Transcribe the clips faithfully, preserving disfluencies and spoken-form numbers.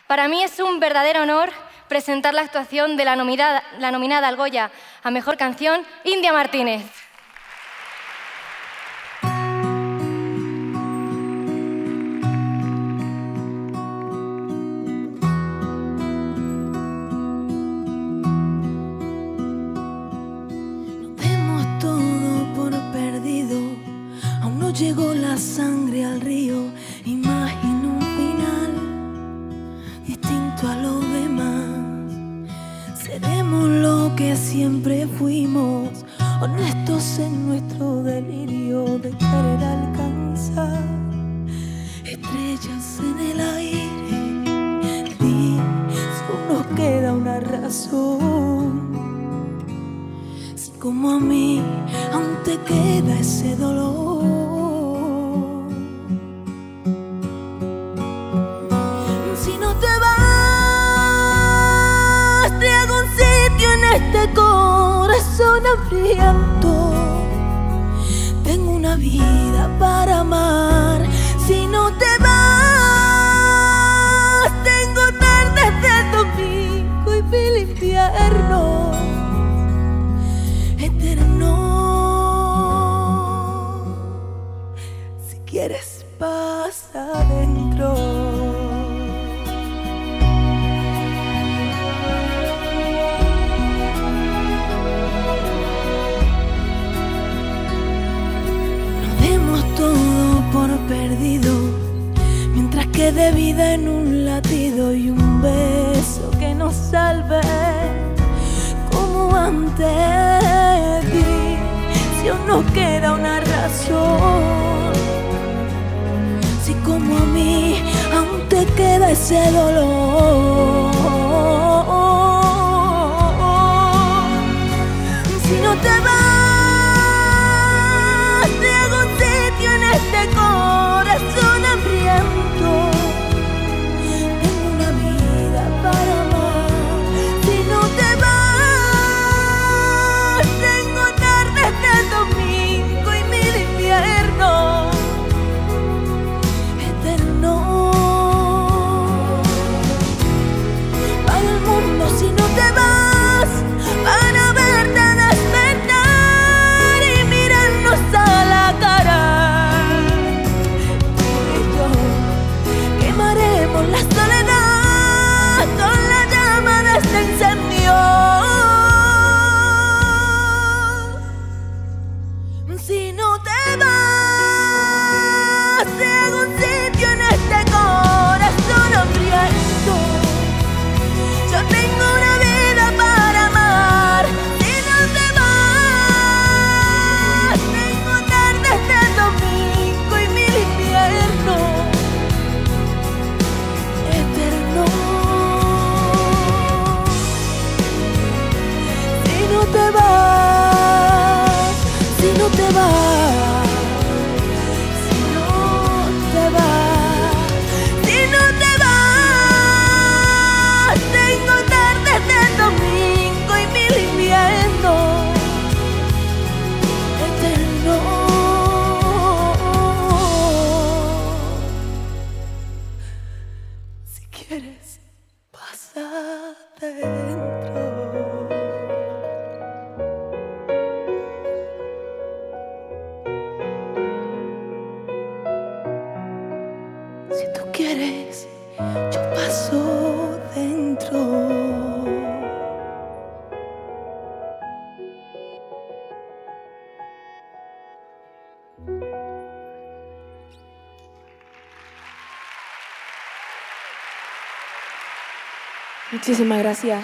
Para mí es un verdadero honor presentar la actuación de la nominada, la nominada al Goya a Mejor Canción, India Martínez. Llegó la sangre al río, imagino un final distinto a lo demás. Seremos lo que siempre fuimos, honestos en nuestro delirio de querer alcanzar estrellas en el aire. Di si aún nos queda una razón, si como a mí aún te queda ese dolor. Este corazón hambriento, tengo una vida para amar. Si no te vas, tengo tardes de domingo y mil inviernos eternos. Si quieres, pasa adentro. Perdido, mientras quede vida en un latido y un beso que nos salve como antes. Di si aún nos queda una razón, si como a mí aún te queda ese dolor. Si no te vas, este corazón hambriento, tengo una vida para amar. Si no te vas, tengo tardes de domingo y mil inviernos eternos. Para el mundo si no te vas, para verte despertar y mirarnos a la cara. La soledad con la llama de este incendio. Si no te vas, te hago un sitio en este corazón hambriento. Yo tengo una vida para amar. Si no te vas, tengo tardes de domingo y mil inviernos. Si no te vas, si no te vas, si no te vas, si no te vas, tengo tardes de domingo y mil inviernos eternos. Si quieres, pasa adentro. Si tú quieres, yo paso dentro. Muchísimas gracias.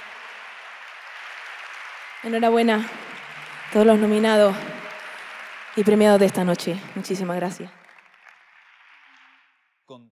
Enhorabuena a todos los nominados y premiados de esta noche. Muchísimas gracias.